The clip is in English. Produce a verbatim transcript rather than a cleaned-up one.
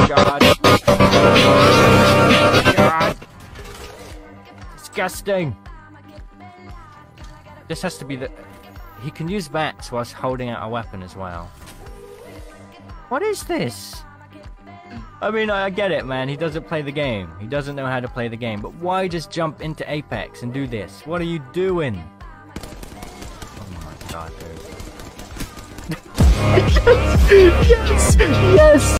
God. God. Disgusting. This has to be the... He can use bats whilst holding out a weapon as well. What is this? I mean, I get it, man. He doesn't play the game. He doesn't know how to play the game. But why just jump into Apex and do this? What are you doing? Oh my God, dude. Yes! Yes! Yes!